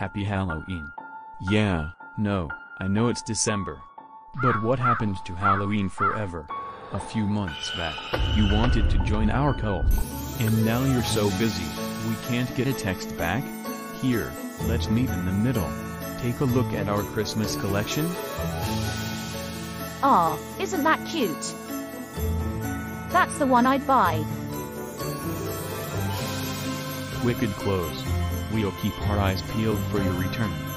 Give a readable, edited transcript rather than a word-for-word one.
Happy Halloween. Yeah, no, I know it's December. But what happened to Halloween forever? A few months back, you wanted to join our cult. And now you're so busy, we can't get a text back? Here, let's meet in the middle. Take a look at our Christmas collection. Aw, isn't that cute? That's the one I'd buy. Wicked clothes. We'll keep our eyes peeled for your return.